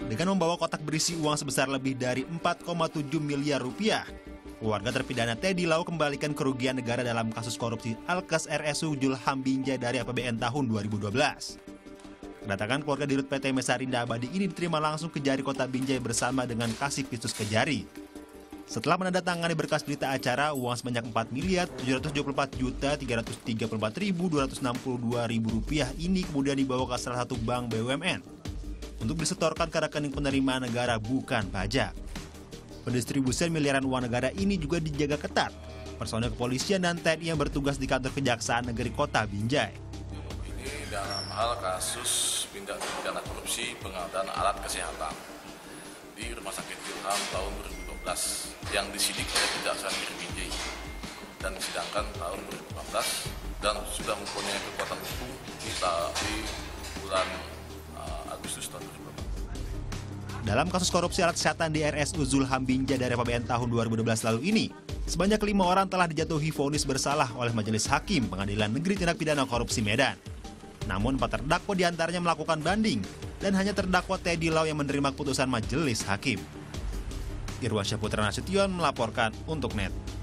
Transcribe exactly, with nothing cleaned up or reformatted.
Dengan membawa kotak berisi uang sebesar lebih dari empat koma tujuh miliar rupiah, keluarga terpidana Teddy Lau kembalikan kerugian negara dalam kasus korupsi Alkes R S U Zulham Binjai dari A P B N tahun dua ribu dua belas. Kedatangan keluarga dirut P T Mesarinda Abadi ini diterima langsung Kejari Kota Binjai bersama dengan Kasih Pisus Kejari. Setelah menandatangani berkas berita acara, uang sebanyak empat miliar tujuh ratus tujuh puluh empat juta tiga ratus tiga puluh empat ribu dua ratus enam puluh dua ribu rupiah ini kemudian dibawa ke salah satu bank B U M N untuk disetorkan ke rekening penerimaan negara bukan pajak. Pendistribusian miliaran uang negara ini juga dijaga ketat personel kepolisian dan T N I yang bertugas di kantor Kejaksaan Negeri Kota Binjai. Ini dalam hal kasus tindak pidana korupsi pengadaan alat kesehatan di Rumah Sakit Zulham tahun dua ribu dua belas yang disidik oleh Kejaksaan Negeri Binjai dan disidangkan tahun dua ribu delapan belas dan sudah mempunyai kekuatan hukum kita di bulan uh, Agustus tahun dua ribu delapan belas. Dalam kasus korupsi alat kesehatan di R S U Zulham Binjai dari A P B N tahun dua ribu dua belas lalu ini, sebanyak lima orang telah dijatuhi vonis bersalah oleh Majelis Hakim Pengadilan Negeri Tindak Pidana Korupsi Medan. Namun empat terdakwa diantaranya melakukan banding dan hanya terdakwa Teddy Lau yang menerima keputusan Majelis Hakim. Irwansyah Putra Nasution melaporkan untuk N E T.